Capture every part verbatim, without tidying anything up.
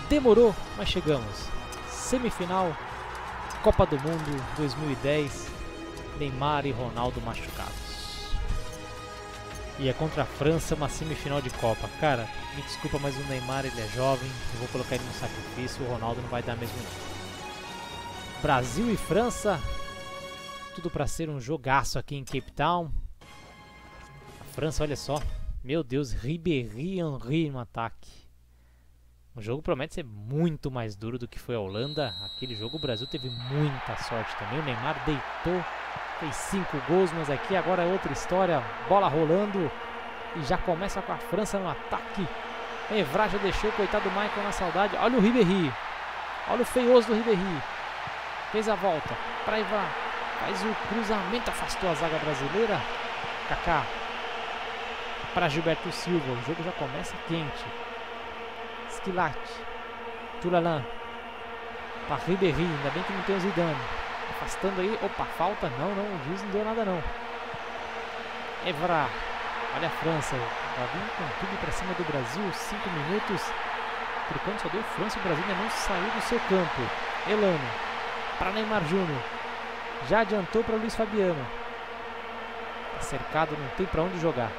Demorou, mas chegamos. Semifinal, Copa do Mundo dois mil e dez, Neymar e Ronaldo machucados. E é contra a França, uma semifinal de Copa. Cara, me desculpa, mas o Neymar ele é jovem, eu vou colocar ele no sacrifício, o Ronaldo não vai dar mesmo não. Brasil e França, tudo para ser um jogaço aqui em Cape Town. A França, olha só, meu Deus, Ribéry Henry no ataque. O jogo promete ser muito mais duro do que foi a Holanda. Aquele jogo o Brasil teve muita sorte também. O Neymar deitou, fez cinco gols, mas aqui agora é outra história. Bola rolando e já começa com a França no ataque. Evra já deixou o coitado do Michael na saudade. Olha o Ribéry, olha o feioso do Ribéry. Fez a volta para Evra, faz o cruzamento, afastou a zaga brasileira. Kaká para Gilberto Silva, o jogo já começa quente. Esquilate, Tulalan, para Ribéry, ainda bem que não tem o Zidane. Afastando aí, opa, falta, não, não, o juiz não deu nada não. Evra, olha a França, já vem com tudo para cima do Brasil, cinco minutos. Por enquanto só deu França, o Brasil ainda não saiu do seu campo. Elano, para Neymar Júnior, já adiantou para Luiz Fabiano. Tá cercado, não tem para onde jogar.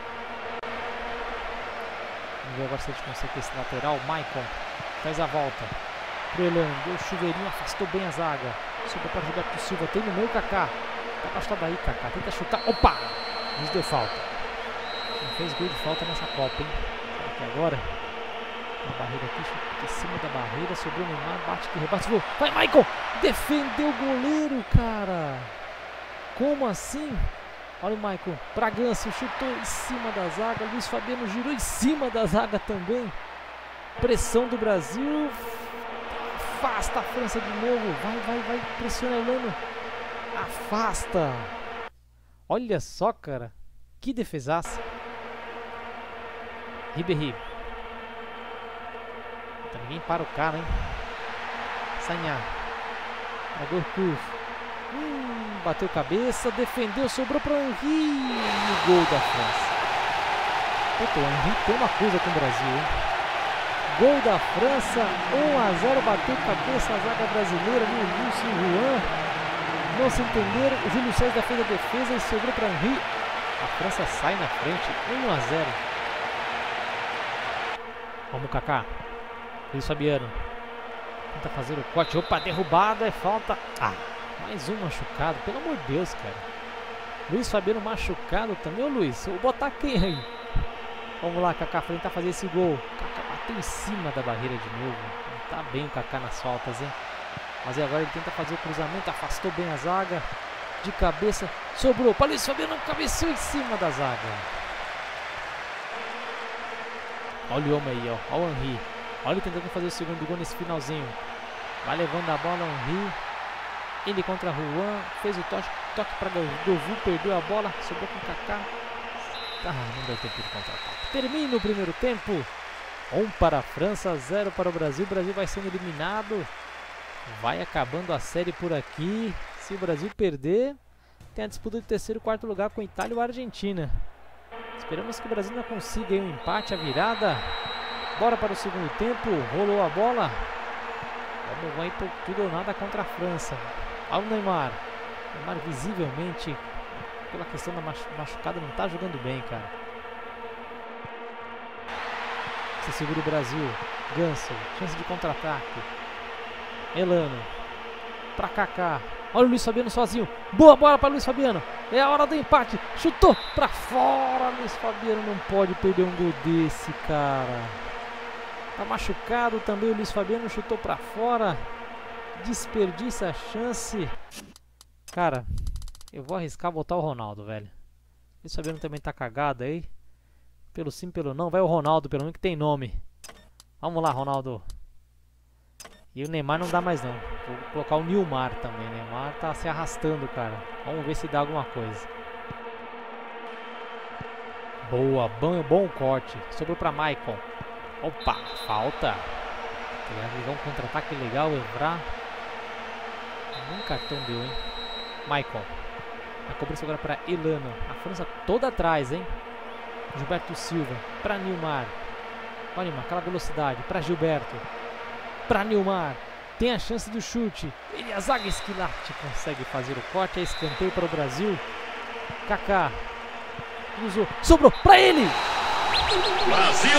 Vamos ver agora se a gente consegue esse lateral. Maicon faz a volta pro Elano, deu chuveirinho, afastou bem a zaga. Sobrou para Gilberto Silva, tem no meio Kaká. Tá afastado daí, Kaká, tenta chutar. Opa! Nos deu falta. Não fez gol de falta nessa Copa, hein? Será que agora? A barreira aqui, chuta em cima da barreira, sobrou o Neymar, bate que rebate. Voou. Vai, Maicon! Defendeu o goleiro, cara! Como assim? Olha o Maicon, Bragança chutou em cima da zaga, Luiz Fabiano girou em cima da zaga também. Pressão do Brasil, afasta a França de novo, vai, vai, vai, pressiona Elano, afasta. Olha só, cara, que defesaça. Ribéry, ninguém para o cara, hein. Sagna, Agorkuf. Hum, bateu cabeça, defendeu, sobrou para o Henry no gol da França. Puta, o Henry tem uma coisa com o Brasil, hein? Gol da França, um a zero, bateu cabeça a zaga brasileira, no Lúcio e Juan. Não se entenderam, o Júlio César fez a defesa e sobrou para Henry. A França sai na frente, um a zero. Vamos, Kaká. Luiz Fabiano. Tenta fazer o corte, opa, derrubada, é falta. Ah! Mais um machucado, pelo amor de Deus, cara. Luiz Fabiano machucado também. Ô Luiz, vou botar quem aí? Vamos lá, Kaká, pra tentar fazer esse gol. Kaká bateu em cima da barreira de novo. Não tá bem o Kaká nas faltas, hein? Mas agora ele tenta fazer o cruzamento, afastou bem a zaga. De cabeça, sobrou para Luiz Fabiano, cabeceou em cima da zaga. Olha o homem aí, ó. Olha o Henry. Olha ele tentando fazer o segundo gol nesse finalzinho. Vai levando a bola o Henry. Ele contra Juan, fez o toque, toque para Govou, perdeu a bola, sobrou com o Kaká. Ah, não deu tempo de contra-ataque. Termina o primeiro tempo. um para a França, zero para o Brasil. O Brasil vai sendo eliminado. Vai acabando a série por aqui. Se o Brasil perder, tem a disputa de terceiro e quarto lugar com Itália ou Argentina. Esperamos que o Brasil não consiga aí um empate, a virada. Bora para o segundo tempo. Rolou a bola. Vamos lá por tudo ou nada contra a França. Olha o Neymar. Neymar visivelmente, pela questão da machucada, não está jogando bem, cara. Se segura o Brasil. Ganso, chance de contra-ataque. Elano. Para Kaká. Olha o Luiz Fabiano sozinho. Boa bola para Luiz Fabiano. É a hora do empate. Chutou para fora. Luiz Fabiano não pode perder um gol desse, cara. Tá machucado também o Luiz Fabiano. Chutou para fora. Desperdiça a chance. Cara, eu vou arriscar botar o Ronaldo, velho. O Luiz Fabiano também tá cagado aí. Pelo sim, pelo não. Vai o Ronaldo, pelo menos que tem nome. Vamos lá, Ronaldo. E o Neymar não dá mais não. Vou colocar o Nilmar também. O Neymar tá se arrastando, cara. Vamos ver se dá alguma coisa. Boa, bom, bom corte. Sobrou pra Maicon. Opa, falta. Queria ligar um contra-ataque legal, Evra. Nem cartão deu, hein? Maicon. A cobrança agora para Elano. A França toda atrás, hein? Gilberto Silva para Nilmar. Olha, aquela velocidade para Gilberto. para Nilmar. Tem a chance do chute. Ele, a zaga Esquilate consegue fazer o corte. É escanteio para o Brasil. Kaká. Usou. Sobrou para ele. Brasil!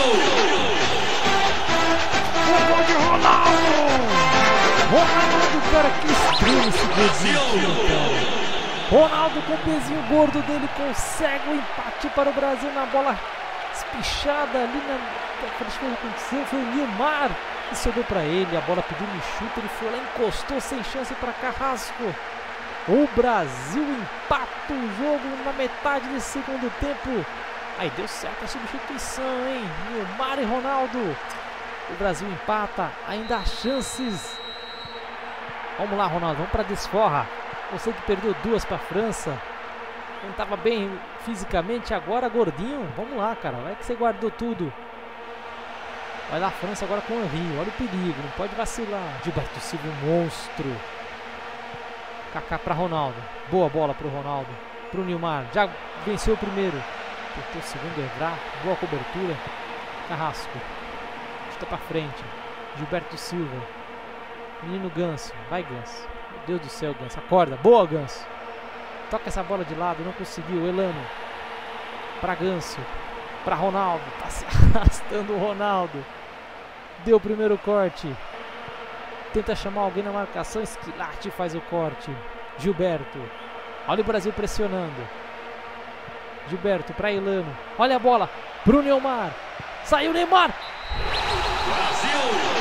O gol de Ronaldo! Ronaldo, cara, que estrela esse golzinho, cara. Ronaldo com o pezinho gordo dele consegue o empate para o Brasil na bola espichada ali na... Acho que aconteceu, foi o Nilmar que sobrou para ele, a bola pediu no chute, ele foi lá, encostou sem chance para Carrasco. O Brasil empata o jogo na metade desse segundo tempo. Aí deu certo a substituição, hein? Nilmar e Ronaldo. O Brasil empata, ainda há chances. Vamos lá, Ronaldo, vamos para a desforra. Você que perdeu duas para a França. Não estava bem fisicamente, agora gordinho. Vamos lá, cara, vai que você guardou tudo. Vai lá a França agora com o Henry. Olha o perigo, não pode vacilar. Gilberto Silva, um monstro. Kaká para Ronaldo. Boa bola para o Ronaldo. Para o Nilmar. Já venceu o primeiro. Tentou o segundo, Evra. Boa cobertura. Carrasco. Chuta para frente. Gilberto Silva. Menino Ganso. Vai, Ganso. Meu Deus do céu, Ganso. Acorda. Boa, Ganso. Toca essa bola de lado. Não conseguiu. Elano. Para Ganso. Para Ronaldo. Tá se arrastando o Ronaldo. Deu o primeiro corte. Tenta chamar alguém na marcação. Esquilate faz o corte. Gilberto. Olha o Brasil pressionando. Gilberto para Elano. Olha a bola. Pro Nilmar. Saiu o Neymar. Brasil!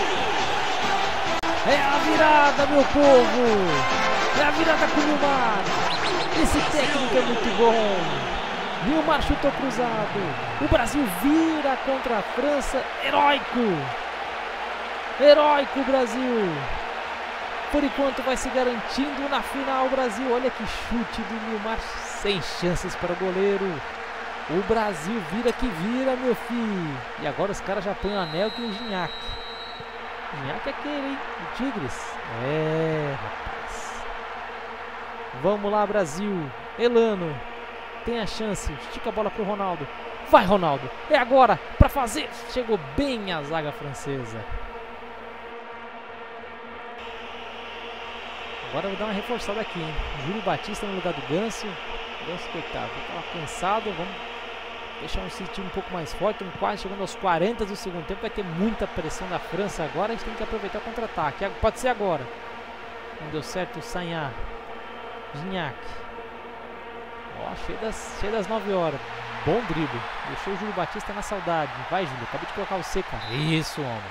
É a virada, meu povo. É a virada com o Nilmar. Esse técnico é muito bom. Nilmar chutou cruzado. O Brasil vira contra a França. Heróico. Heróico Brasil. Por enquanto vai se garantindo na final o Brasil. Olha que chute do Nilmar. Sem chances para o goleiro. O Brasil vira que vira, meu filho. E agora os caras já põem o anel com o Gignac. O Gignac é aquele, hein? O Tigres. É, rapaz. Vamos lá, Brasil. Elano. Tem a chance. Estica a bola pro Ronaldo. Vai, Ronaldo. É agora para fazer. Chegou bem a zaga francesa. Agora eu vou dar uma reforçada aqui, hein? Júlio Batista no lugar do Ganso. Ganso, coitado. Estava cansado. Vamos deixar um time um pouco mais forte. Estamos quase chegando aos quarenta do segundo tempo. Vai ter muita pressão da França agora. A gente tem que aproveitar o contra-ataque. Pode ser agora. Não deu certo o Sanhá. Gignac. Ó, cheio das, cheio das nove horas. Bom drible. Deixou o Júlio Batista na saudade. Vai, Júlio. Acabei de colocar o C, cara. Isso, homem.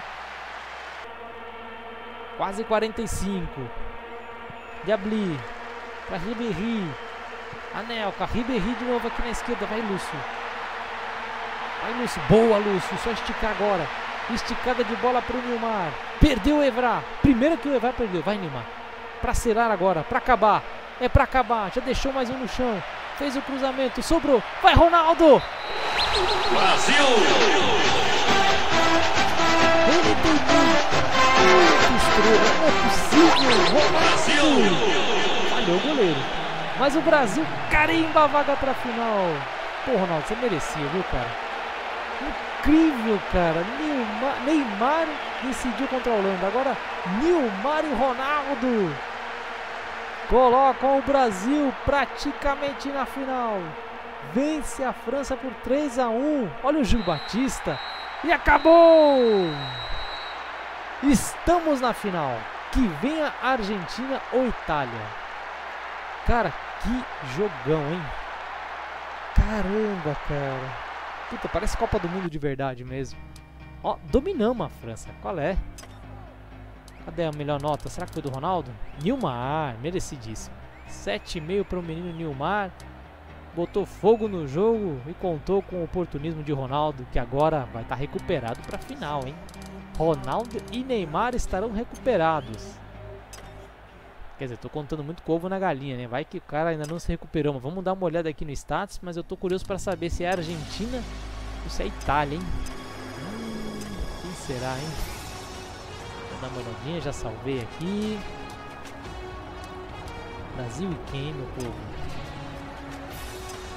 Quase quarenta e cinco. Diabli. Para Ribéry. Anelka. Ribéry de novo aqui na esquerda. Vai, Lúcio. Vai, Lúcio. Boa, Lúcio. Só esticar agora. Esticada de bola para o Nilmar. Perdeu o Evra. Primeiro que o Evra perdeu. Vai, Nilmar. Para selar agora. Para acabar. É para acabar. Já deixou mais um no chão. Fez o cruzamento. Sobrou. Vai, Ronaldo. Brasil! Ele tem muito estrela. Não é possível. Ronaldo. Falhou o goleiro. Mas o Brasil carimba a vaga para a final. Pô, Ronaldo, você merecia, viu, cara? Incrível, cara. Neymar, Neymar decidiu contra a Holanda. Agora, Nilmar e Ronaldo colocam o Brasil praticamente na final. Vence a França por três a um. Olha o Gil Batista. E acabou! Estamos na final. Que venha Argentina ou Itália. Cara, que jogão, hein? Caramba, cara. Puta, parece Copa do Mundo de verdade mesmo. Ó, dominamos a França. Qual é? Cadê a melhor nota? Será que foi do Ronaldo? Nilmar, merecidíssimo. sete e meio para o menino Nilmar. Botou fogo no jogo e contou com o oportunismo de Ronaldo, que agora vai estar recuperado para a final, hein? Ronaldo e Neymar estarão recuperados. Quer dizer, tô contando muito com ovo na galinha, né? Vai que o cara ainda não se recuperou. Mas vamos dar uma olhada aqui no status, mas eu tô curioso para saber se é a Argentina ou se é a Itália, hein? Hum, quem será, hein? Vou dar uma olhadinha, já salvei aqui. Brasil e quem, meu povo?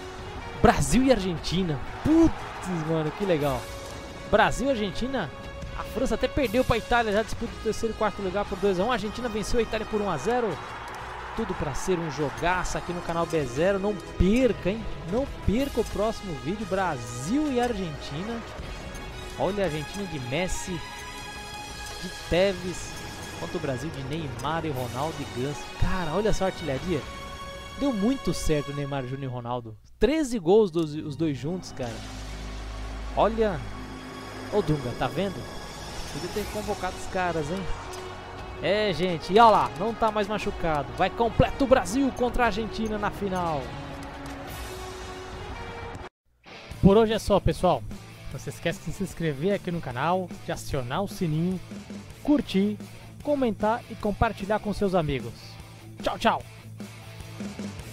Brasil e Argentina. Putz, mano, que legal. Brasil e Argentina A França até perdeu para a Itália, já disputa o terceiro e quarto lugar por dois a um. A Argentina venceu a Itália por um a zero. Tudo para ser um jogaço aqui no canal B zero. Não perca, hein? Não perca o próximo vídeo. Brasil e Argentina. Olha a Argentina de Messi, de Tevez, contra o Brasil de Neymar e Ronaldo e Ganso. Cara, olha essa artilharia. Deu muito certo o Neymar Júnior e Ronaldo. treze gols dos, os dois juntos, cara. Olha. Ô Dunga, tá vendo? Podia ter convocado os caras, hein? É, gente, e olha lá, não tá mais machucado. Vai completo o Brasil contra a Argentina na final. Por hoje é só, pessoal. Não se esqueça de se inscrever aqui no canal, de acionar o sininho, curtir, comentar e compartilhar com seus amigos. Tchau, tchau!